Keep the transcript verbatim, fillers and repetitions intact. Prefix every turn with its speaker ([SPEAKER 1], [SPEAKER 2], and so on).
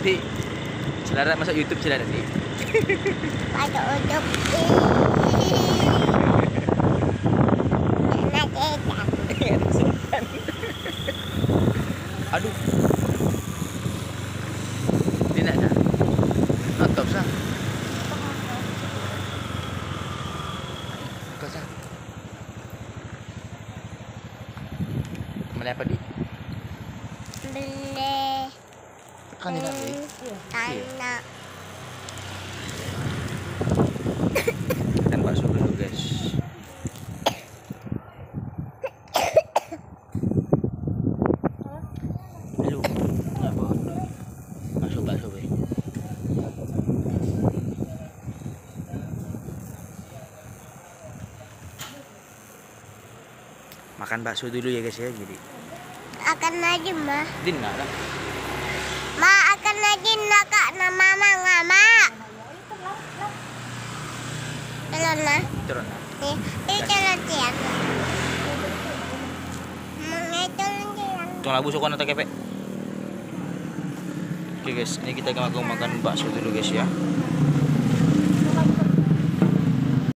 [SPEAKER 1] Di, Celarat masuk YouTube Celarat di.
[SPEAKER 2] Masuk untuk
[SPEAKER 1] Aduh. Dia nak dah. Notop sah. Kau sah. Mana apa di?
[SPEAKER 2] beli
[SPEAKER 1] Kan dia nak beli.
[SPEAKER 2] tanah.
[SPEAKER 1] Dan bakso dulu guys. Lu, apa? Masuk bakso be. Makan bakso dulu ya guys ya, jadi.
[SPEAKER 2] Akan lagi mah.
[SPEAKER 1] Din nak lah.
[SPEAKER 2] Ma akan lagi nak kak nama mama nggak ma. Belum lah.
[SPEAKER 1] Turun lah.
[SPEAKER 2] Nih, ini jalan tiang. Mengetul tiang.
[SPEAKER 1] Tunggu labu suka nota kepek. Oke guys, ini kita akan makan bakso dulu guys ya.